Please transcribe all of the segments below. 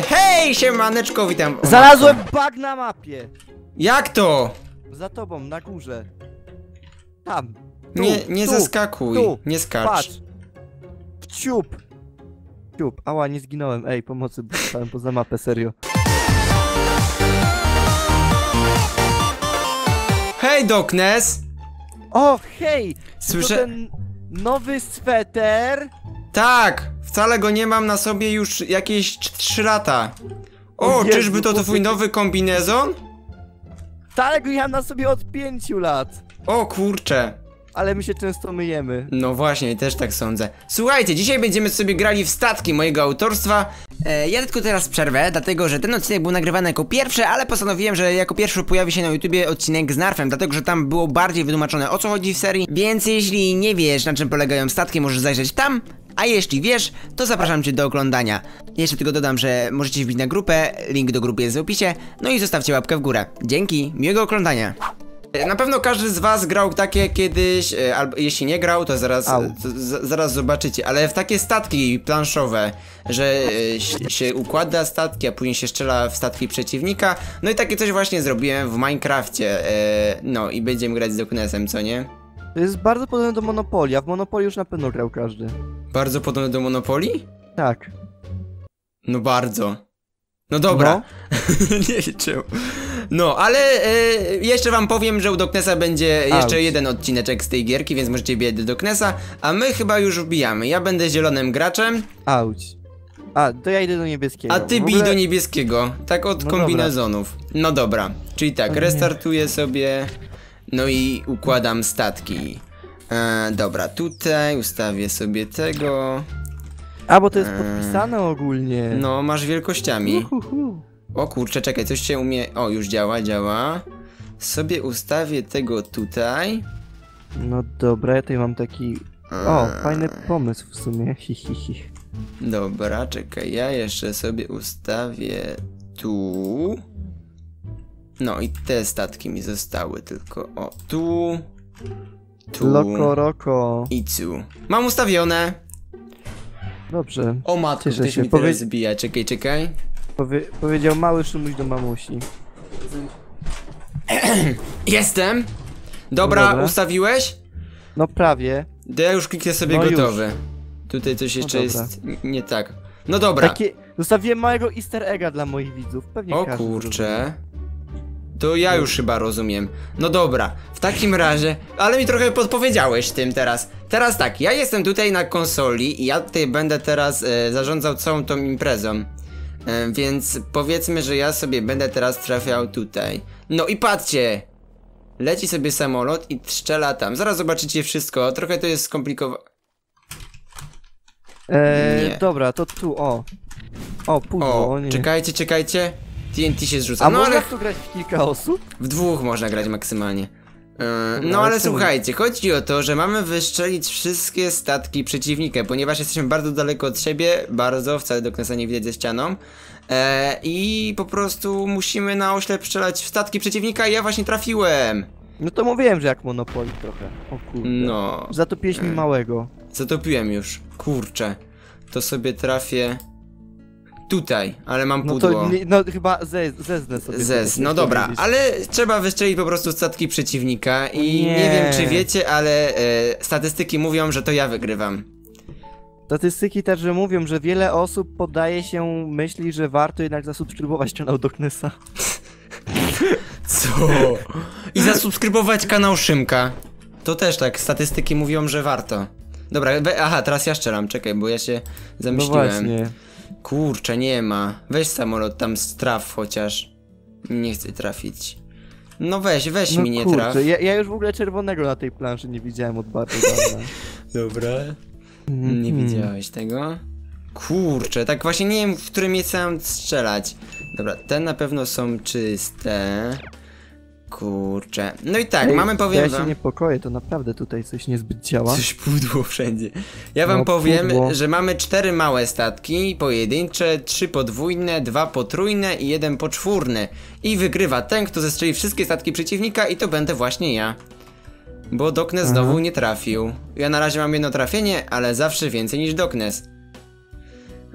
Hej, siemaneczko, witam. Znalazłem bug na mapie! Jak to? Za tobą, na górze. Tam. Tu, Nie tu, zaskakuj, tu. nie skacz. Patrz. Ciup. Ciup. Ała, nie zginąłem. Ej, pomocy, bo stałem poza mapę, serio. Hej, Doknes! O, hej! Słyszę- To ten nowy sweter. Tak, wcale go nie mam na sobie już jakieś 3 lata. O, O Jezu, czyżby to twój chłopie. nowy kombinezon? Tak, go ja na sobie od 5 lat. O kurcze. Ale my się często myjemy. No właśnie, też tak sądzę. Słuchajcie, dzisiaj będziemy sobie grali w statki mojego autorstwa. Ja tylko teraz przerwę, dlatego że ten odcinek był nagrywany jako pierwszy, ale postanowiłem, że jako pierwszy pojawi się na YouTubie odcinek z Narfem, dlatego że tam było bardziej wytłumaczone, o co chodzi w serii. Więc jeśli nie wiesz, na czym polegają statki, możesz zajrzeć tam. A jeśli wiesz, to zapraszam cię do oglądania. Jeszcze tylko dodam, że możecie wbić na grupę, link do grupy jest w opisie. No i zostawcie łapkę w górę. Dzięki, miłego oglądania. Na pewno każdy z was grał takie kiedyś, albo jeśli nie grał, to zaraz zobaczycie, ale w takie statki planszowe, że się układa statki, a później się strzela w statki przeciwnika. No i takie coś właśnie zrobiłem w Minecrafcie, no i będziemy grać z Doknesem, co nie? To jest bardzo podobne do Monopoly, a w Monopoly już na pewno grał każdy. Bardzo podobne do Monopoly? Tak. No bardzo. No dobra. No. Nie liczę. No, ale jeszcze wam powiem, że u Doknesa będzie jeszcze jeden odcineczek z tej gierki, więc możecie wbijać do Doknesa, a my chyba już wbijamy. Ja będę zielonym graczem. Auć. A, to ja idę do niebieskiego. A ty bij do niebieskiego. Tak od kombinezonów. No dobra. Czyli tak, restartuję sobie. No i układam statki. Dobra, tutaj ustawię sobie tego. A, bo to jest podpisane ogólnie. No, masz wielkościami. Uhuhu. O kurczę, czekaj, coś się umie... O, już działa. Sobie ustawię tego tutaj. No dobra, ja tutaj mam taki... O, fajny pomysł w sumie. Hihihi. Dobra, czekaj, ja jeszcze sobie ustawię tu. No i te statki mi zostały, tylko o, tu. Loko roko. I tu. Mam ustawione. Dobrze. O matko, Cieszę ktoś się. mi teraz zbija, czekaj. Powiedział mały Szymuś do mamusi. Jestem. Dobra, ustawiłeś? No prawie. To ja już kliknę sobie No gotowy. Tutaj coś jeszcze jest nie tak. No dobra. Zostawiłem małego easter egga dla moich widzów. Pewnie O każdy kurczę. To ja już chyba rozumiem. No dobra, w takim razie... Ale mi trochę podpowiedziałeś tym teraz. Teraz tak, ja jestem tutaj na konsoli i ja tutaj będę teraz zarządzał całą tą imprezą. Więc powiedzmy, że ja sobie będę teraz trafiał tutaj. No i patrzcie! Leci sobie samolot i strzela tam. Zaraz zobaczycie wszystko, trochę to jest skomplikowane. Dobra, to tu, o. O, pudło, O, nie. czekajcie. TNT się zrzuca. A no można ale... tu grać w kilka osób? W dwóch można grać maksymalnie. Dobra, No ale czemu? słuchajcie, chodzi o to, że mamy wystrzelić wszystkie statki przeciwnika, ponieważ jesteśmy bardzo daleko od siebie, wcale do końca nie widać ze ścianą. I po prostu musimy na oślep strzelać w statki przeciwnika i ja właśnie trafiłem. No to mówiłem, że jak Monopoly trochę. O kurde. No. Zatopiłeś mi małego. Zatopiłem już, kurczę. To sobie trafię tutaj, ale mam No pudło. to no chyba zeznę sobie. No dobra, ale trzeba wystrzelić po prostu statki przeciwnika i nie wiem czy wiecie, ale statystyki mówią, że to ja wygrywam. Statystyki też, że mówią, że wiele osób poddaje się myśli, że warto jednak zasubskrybować kanał Doknesa. Co? I zasubskrybować kanał Szymka. To też tak, statystyki mówią, że warto. Dobra, aha, teraz ja strzelam, czekaj, bo ja się zamyśliłem. No właśnie. Kurczę, nie ma. Weź samolot tam straf chociaż. Nie chcę trafić. No weź No mi nie kurczę, traf. ja już w ogóle czerwonego na tej planszy nie widziałem od bardzo dawna. Dobra. Nie widziałeś tego? Kurczę, tak właśnie nie wiem, w którym miejscu mam strzelać. Dobra, te na pewno są czyste. Kurczę. No i tak, mamy powiem Ja wam... się niepokoję, to naprawdę tutaj coś niezbyt działa. Coś pudło wszędzie. Ja wam powiem, że mamy 4 małe statki, pojedyncze, 3 podwójne, 2 potrójne i 1 poczwórny. I wygrywa ten, kto zestrzeli wszystkie statki przeciwnika i to będę właśnie ja. Bo Doknes znowu nie trafił. Ja na razie mam jedno trafienie, ale zawsze więcej niż Doknes.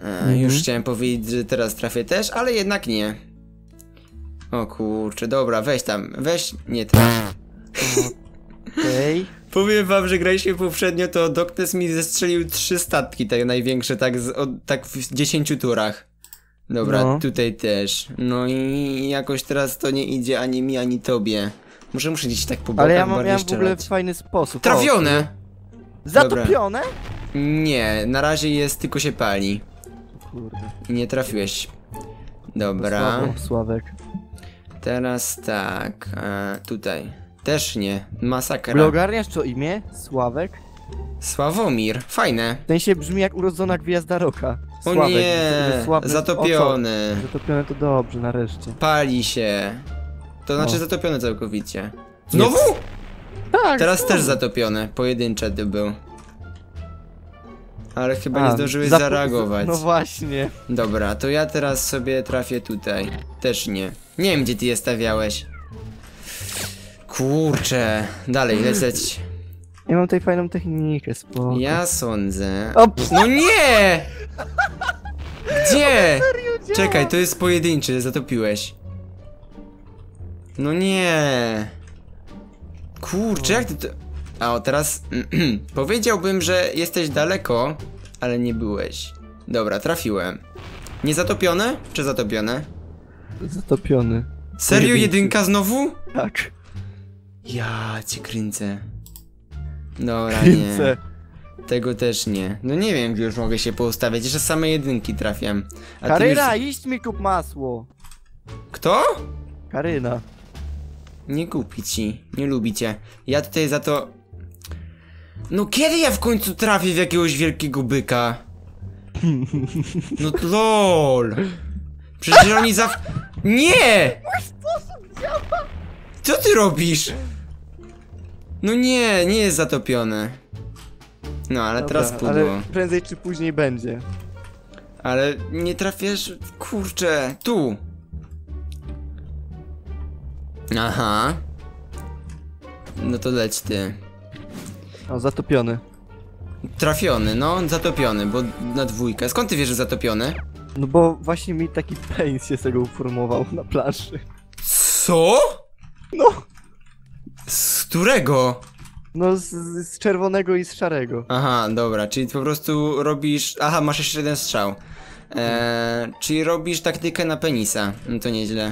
Już chciałem powiedzieć, że teraz trafię też, ale jednak nie. O kurczę, dobra, weź tam, nie traf. Okej. Powiem wam, że graliśmy poprzednio, to Doknes mi zestrzelił 3 statki, tak największe, tak w 10 turach. Dobra, No. tutaj też. No i jakoś teraz to nie idzie ani mi, ani tobie. Muszę gdzieś tak po bokach Ale ja bardziej miałem w ogóle strzelać. fajny sposób. Trafione! O, zatopione? Nie, na razie jest, tylko się pali. Kurde. I nie trafiłeś. Dobra, Słabo, Sławek. teraz tak, tutaj. Też nie, masakra. Ale ogarniasz co imię? Sławek? Sławomir, fajne. Ten się brzmi jak urodzona gwiazda roka. O Sławek, nie, sławny- zatopiony. O co? Zatopione to dobrze, nareszcie. Pali się. To znaczy O. zatopione całkowicie. Znowu? Tak, Teraz znowu. też zatopione, pojedyncze to był. Ale chyba A, nie zdążyłeś zapo- zareagować. No właśnie. Dobra, to ja teraz sobie trafię tutaj. Też nie. Nie wiem, gdzie ty je stawiałeś. Kurczę. Dalej, lecieć. Ja mam tutaj fajną technikę, spoko. Ja sądzę... O, pff, No nie! Gdzie? działa. Czekaj, to jest pojedynczy, zatopiłeś. No nie. Kurczę, jak ty to... A o, teraz... Powiedziałbym, że jesteś daleko, ale nie byłeś. Dobra, trafiłem. Nie zatopione? Czy zatopione? Zatopiony. Serio, Pojedynczy. jedynka znowu? Tak. Ja cię kręcę. Dobra, Kręcę. nie. Tego też nie. No nie wiem, gdzie już mogę się poustawiać. Jeszcze same jedynki trafiam. A ty Karyna, już... iść mi kup masło. Kto? Karyna. Nie kupi ci. Nie lubi cię. Ja tutaj za to... No kiedy ja w końcu trafię w jakiegoś wielkiego byka? No lol. Przecież oni Nie! Co ty robisz? No nie, nie jest zatopione. No ale Dobra, teraz pudło. ale prędzej czy później będzie. Ale nie trafiasz... Kurczę, tu. Aha. No to leć ty. O, zatopiony. Trafiony, no, zatopiony, bo na dwójkę. Skąd ty wiesz, że zatopiony? No bo właśnie mi taki pęs się z tego uformował na planszy. Co? No. Z którego? No z czerwonego i z szarego. Aha, dobra, czyli po prostu robisz... Aha, masz jeszcze jeden strzał. Czyli robisz taktykę na penisa. No to nieźle.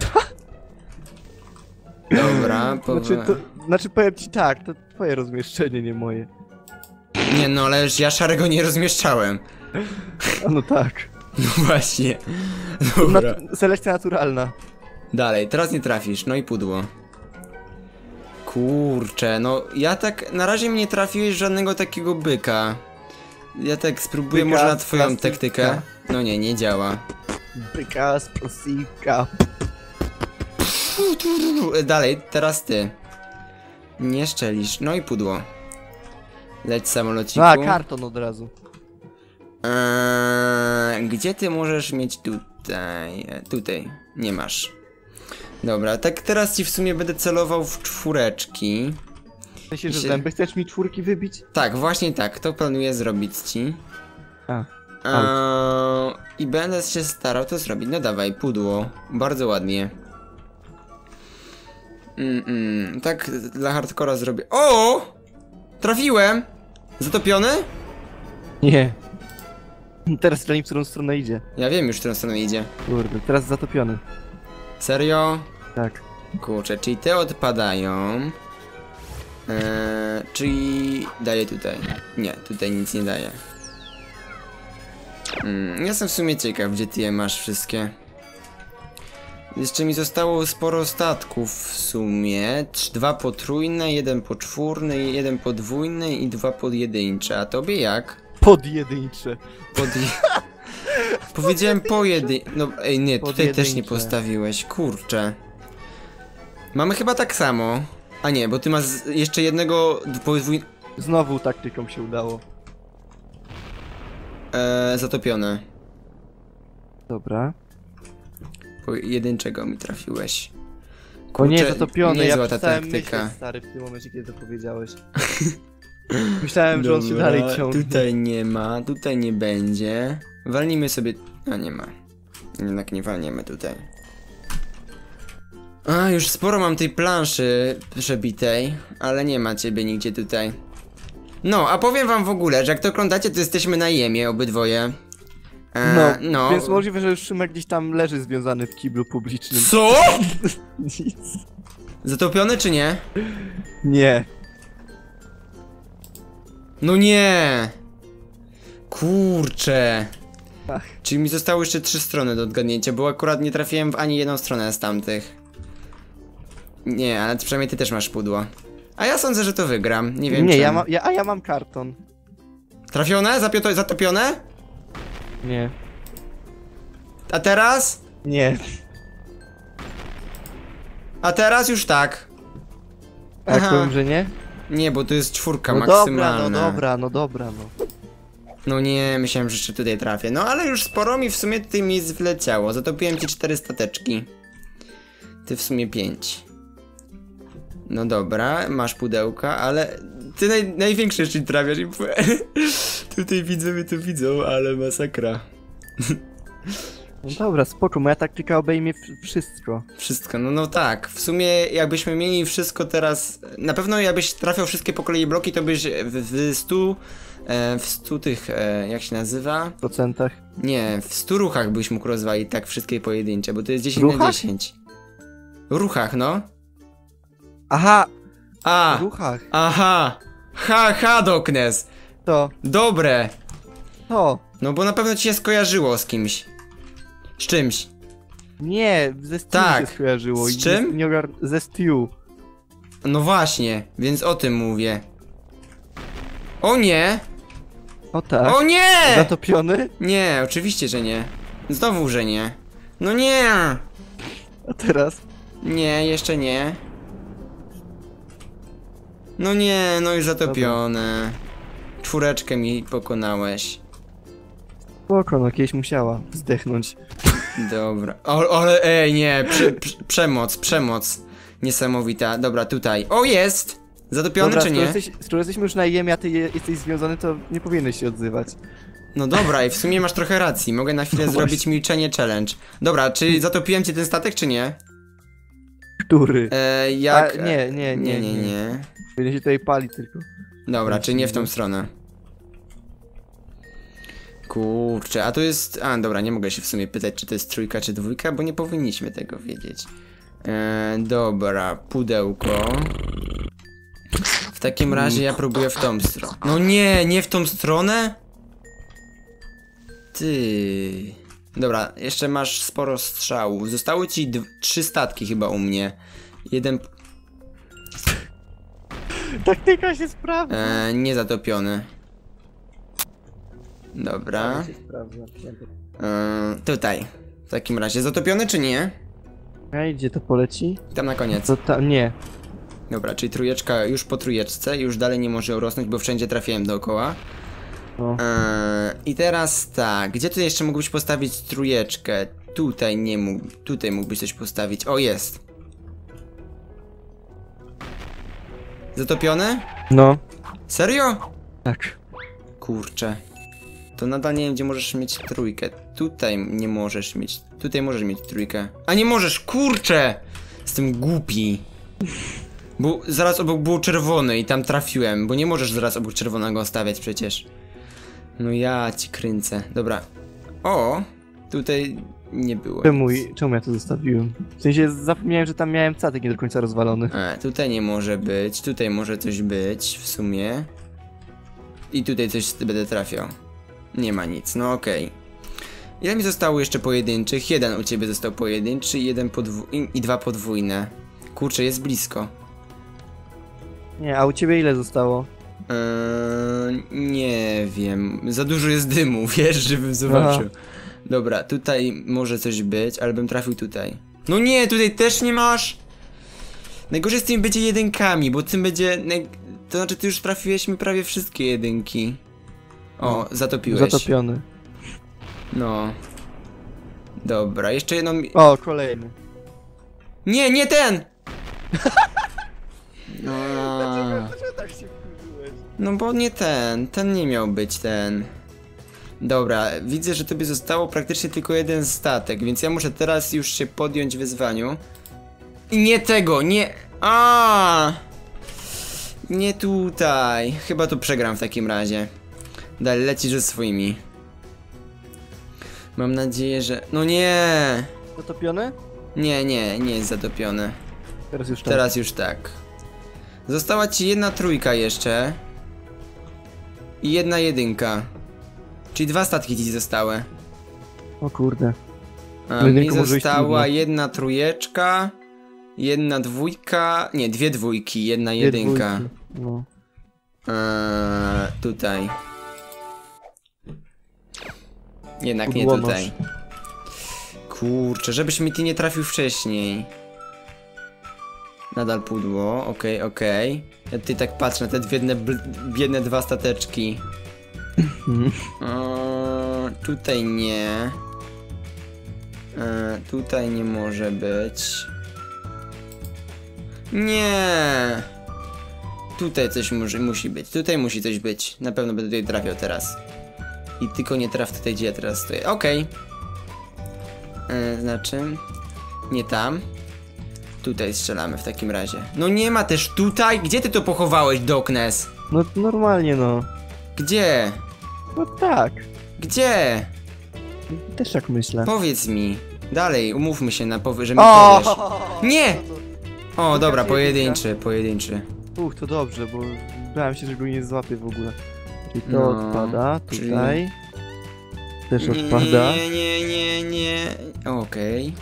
Dobra, Znaczy powiem ci tak, to twoje rozmieszczenie, nie moje. Nie no, ale ja szarego nie rozmieszczałem. A no tak. No właśnie. Dobra. Selekcja naturalna. Dalej, teraz nie trafisz, no i pudło. Kurczę, no ja tak... Na razie mnie trafiłeś żadnego takiego byka. Ja tak spróbuję Byka może na z twoją plastika. taktykę. No nie, nie działa. Byka z plastika. Dalej, teraz ty. Nie szczelisz, no i pudło. Leć samolociku. A, karton od razu. Gdzie ty możesz mieć tutaj? Tutaj, nie masz. Dobra, tak teraz ci w sumie będę celował w czwóreczki. W sensie, że się- zęby chcesz mi czwórki wybić? Tak, właśnie tak, to planuję zrobić ci. A. I będę się starał to zrobić. No dawaj, pudło. Bardzo ładnie. Tak dla hardcora zrobię. O! Trafiłem! Zatopiony? Nie. Teraz w którą stronę idzie. Ja wiem już, w którą stronę idzie. Kurde, teraz zatopiony. Serio? Tak. Kurczę, czyli te odpadają. Czyli daję tutaj. Nie, tutaj nic nie daje. Jestem w sumie ciekaw, gdzie ty je masz wszystkie. Jeszcze mi zostało sporo statków w sumie. 2 potrójne, 1 poczwórny, 1 podwójny i 2 podjedyncze. A tobie jak? Podjedyncze. Powiedziałem No ej, nie, tutaj też nie Podjedyncze. postawiłeś, kurczę. Mamy chyba tak samo. A nie, bo ty masz jeszcze jednego Znowu taktyką się udało. zatopione. Dobra. Pojedynczego mi trafiłeś. O nie, Kurczę, zatopiony, ja niezła ta przestałem taktyka. myśleć, stary, w tym momencie, kiedy to powiedziałeś. Myślałem, że on się Dobra, dalej ciągnie. tutaj nie ma, tutaj nie będzie. Walnijmy sobie... A, nie ma. Jednak nie walniemy tutaj. A, już sporo mam tej planszy przebitej, ale nie ma ciebie nigdzie tutaj. No, a powiem wam w ogóle, że jak to oglądacie, to jesteśmy na jemie obydwoje. No, więc możliwe, że już Szymek gdzieś tam leży związany w kiblu publicznym. Co? Nic. Zatopiony czy nie? Nie. No nie! Kurczę. Ach. Czyli mi zostały jeszcze 3 strony do odgadnięcia, bo akurat nie trafiłem w ani jedną stronę z tamtych. Nie, ale przynajmniej ty też masz pudło. A ja sądzę, że to wygram. Nie wiem Nie, czemu. ja mam karton. Trafione? Zatopione? Nie. A teraz? Nie. A teraz już tak. A jak Aha. powiem, że nie? Nie, bo to jest 4 No maksymalna. dobra. No nie, myślałem, że jeszcze tutaj trafię. No ale już sporo mi w sumie tutaj miejsc wleciało. Zatopiłem ci 4 stateczki. Ty w sumie 5. No dobra, masz pudełka, ale ty największe jeszcze trafiasz i tutaj widzowie to widzą, ale masakra. No dobra, spoko, moja taktyka obejmie wszystko. Wszystko, no tak, w sumie jakbyśmy mieli wszystko teraz, na pewno jakbyś trafiał wszystkie po kolei bloki, to byś w 100 tych, jak się nazywa? W procentach. Nie, w 100 ruchach byś mógł rozwalić tak wszystkie pojedyncze, bo to jest 10 na Ruchach? 10. Ruchach, no. Aha! A, W ruchach. aha, ha, Doknes. To. Dobre. To. No bo na pewno ci się skojarzyło z kimś. Z czymś. Nie, ze Stew Tak. się skojarzyło. Z czym? Ze Stew. No właśnie, więc o tym mówię. O nie! O tak. O nie! Zatopiony? Nie, oczywiście, że nie. Znowu, że nie. No nie! A teraz? Nie, jeszcze nie. No nie, no już zatopione. 4 mi pokonałeś. Spoko, no kiedyś musiała zdechnąć. Dobra. Ale ej, nie, przemoc. Niesamowita. Dobra, tutaj. O, jest! Zatopiony Dobra, czy nie? skoro jesteśmy już na jemie, a ty jesteś związany, to nie powinieneś się odzywać. No dobra, i w sumie masz trochę racji. Mogę na chwilę No zrobić właśnie. milczenie challenge. Dobra, czy zatopiłem ci ten statek, czy nie? Który? Jak... A, nie. Nie. Powinien się tutaj pali tylko. Dobra, czy nie w tą stronę. Kurczę, a to jest... A, dobra, nie mogę się w sumie pytać, czy to jest 3 czy 2, bo nie powinniśmy tego wiedzieć. Dobra, pudełko. W takim razie ja próbuję w tą stronę. No nie w tą stronę? Ty. Dobra, jeszcze masz sporo strzałów. Zostały ci 3 statki chyba u mnie. Jeden... Taktyka się sprawdza. Nie zatopiony. Dobra. się sprawdza. Tutaj. W takim razie, zatopiony czy nie? A gdzie to poleci? Tam na koniec. To tam, nie. Dobra, czyli 3 już po 3, już dalej nie może rosnąć, bo wszędzie trafiłem dookoła. No. I teraz tak, gdzie tu jeszcze mógłbyś postawić 3? Tutaj nie mógł, tutaj mógłbyś coś postawić. O, jest. Zatopiony? No. Serio? Tak. Kurczę. To nadal nie wiem, gdzie możesz mieć 3. Tutaj nie możesz mieć. Tutaj możesz mieć 3. A nie możesz, kurczę! Jestem głupi. Bo zaraz obok było czerwony i tam trafiłem, bo nie możesz zaraz obok czerwonego stawiać przecież. No ja ci kręcę. Dobra. O! Tutaj nie było. Czemu ja to zostawiłem? W sensie zapomniałem, że tam miałem statek nie do końca rozwalony. Tutaj nie może być, tutaj może coś być w sumie. I tutaj coś będę trafiał. Nie ma nic, no okej. Ile mi zostało jeszcze pojedynczych? 1 u ciebie został pojedynczy i 2 podwójne. Kurczę, jest blisko. Nie, a u ciebie ile zostało? Nie wiem. Za dużo jest dymu, wiesz, żebym zobaczył. Dobra, tutaj może coś być, ale bym trafił tutaj. No nie, tutaj też nie masz? Najgorzej z tym będzie 1, bo tym będzie... To znaczy, ty już trafiłeś mi prawie wszystkie 1. O, zatopiłeś. Zatopiony. No. Dobra, jeszcze jedną... O, kolejny. Nie ten! No. Dlaczego tak się wkurzyłeś? No bo nie ten nie miał być ten. Dobra, widzę, że tobie zostało praktycznie tylko jeden statek, więc ja muszę teraz już się podjąć wyzwaniu. I nie tego, nie... Nie tutaj. Chyba tu przegram w takim razie. Dalej, lecisz ze swoimi. Mam nadzieję, że... No nie! Zatopiony? Nie jest zatopiony. Teraz już tak. Teraz już tak. Została ci jedna trójka jeszcze. I jedna jedynka. Czyli 2 statki ci zostały. O kurde. A mi została jedna trójeczka, jedna dwójka, nie, 2 dwójki, jedna jedynka. No. Tutaj. Jednak Pudło nie tutaj. Kurczę, żebyś mi ty nie trafił wcześniej. Nadal pudło, okej. Ja tutaj tak patrzę na te biedne 2 stateczki. Tutaj nie. Tutaj nie może być. Nie. Tutaj coś musi być. Tutaj musi coś być. Na pewno będę tutaj trafiał teraz. I tylko nie traf tutaj, gdzie ja teraz stoję. Okej. Znaczy... Nie tam. Tutaj strzelamy w takim razie. No nie ma też tutaj? Gdzie ty to pochowałeś, Doknes? No normalnie no. Gdzie? No tak. Gdzie? Też tak myślę. Powiedz mi. Dalej, umówmy się na że mi powiesz. Nie! O, dobra, pojedynczy. To dobrze, bo bałem się, że go nie złapię w ogóle. Czyli to No, odpada, czyli- tutaj. Też odpada. Nie. Okej.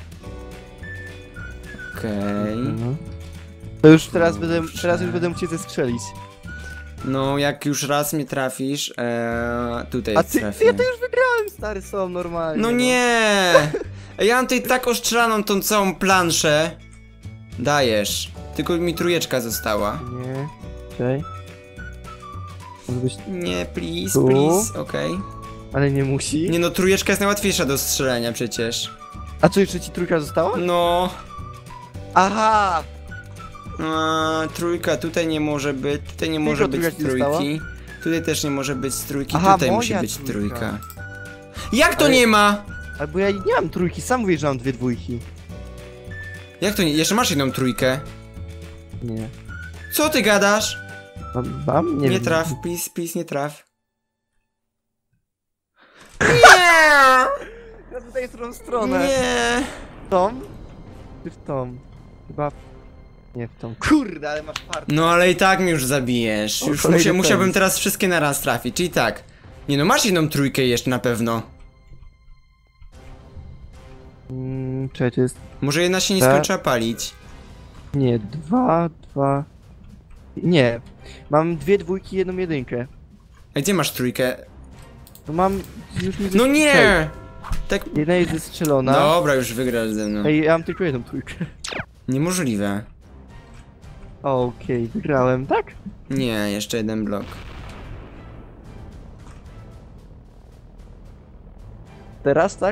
No. To już teraz już będę mógł cię zestrzelić. No, jak już raz mnie trafisz, tutaj A ty, trafię. ja to już wygrałem, stary, są normalnie. No nie! Ja mam tutaj tak ostrzelaną tą całą planszę. Dajesz. Tylko mi trójeczka została. Nie, okej. Może być... Nie, please, Tu? please, okej. Ale nie musi. Nie no, trójeczka jest najłatwiejsza do strzelenia przecież. A co, jeszcze ci trójka została? No. Aha! Trójka tutaj nie może być, tutaj nie może być trójka ci została? trójki. Tutaj też nie może być trójki, Aha, tutaj musi moja być trójka. trójka. Jak to Ale- nie ma? Albo ja nie mam trójki, sam mówisz, że mam 2 dwójki. Jak to nie? Jeszcze masz jedną trójkę. Nie. Co ty gadasz? Mam? Nie Nie wiem. traf, please, nie traf. Nie! Ja tutaj w tą stronę. Nie! W tą? Czy w tą? Chyba... Nie w tą. Kurde, ale masz fart. No ale i tak mnie już zabijesz. O, Już kolejny musiałbym tenis. teraz wszystkie naraz trafić, czyli tak. Nie no, masz jedną trójkę jeszcze na pewno. Czekaj, to jest... Może jedna się nie Tak. skończyła palić. Nie, 2. Nie. Mam 2 dwójki, 1 jedynkę. A gdzie masz trójkę? No mam... Już nie... No nie! Tak... Jedna jest zestrzelona. Dobra, już wygrasz ze mną. Ej, ja mam tylko 1 trójkę. Niemożliwe. Okej, wygrałem, tak? Nie, jeszcze jeden blok. Teraz tak?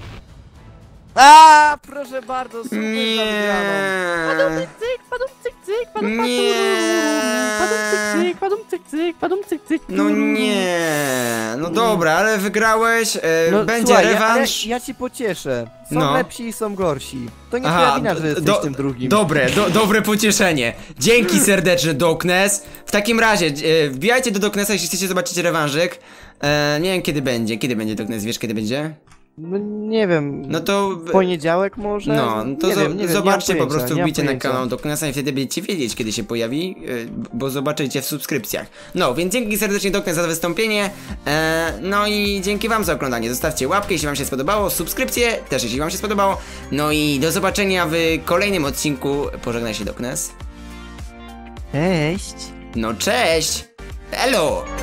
A, proszę bardzo, super za wygraną. Padum Nie. cyk cyk, padum cyk cyk, padum Nie. padum cyk cyk, padum cyk cyk, padum cyk cyk. No nie. No dobra, ale wygrałeś. No, Będzie słuchaj, rewanż. Ja ci pocieszę. Są No. lepsi i są gorsi. To nie Aha, twoja wina, że jesteś tym drugim. Dobre pocieszenie. Dzięki serdeczne, Doknes. W takim razie, wbijajcie do Doknesa, jeśli chcecie zobaczyć rewanżyk. Nie wiem kiedy będzie. Kiedy będzie Doknes? Wiesz kiedy będzie? No nie wiem. No to... W poniedziałek może? No, to nie wiem, zobaczcie, nie mam po prostu pojęcia, wbijcie nie na mam kanał Doknesa i wtedy będziecie wiedzieć, kiedy się pojawi, bo zobaczycie w subskrypcjach. No, więc dzięki serdecznie Doknes za wystąpienie, no i dzięki wam za oglądanie. Zostawcie łapkę, jeśli wam się spodobało, subskrypcję też, jeśli wam się spodobało. No i do zobaczenia w kolejnym odcinku. Pożegnaj się, Doknes. Cześć. No, cześć! Elo!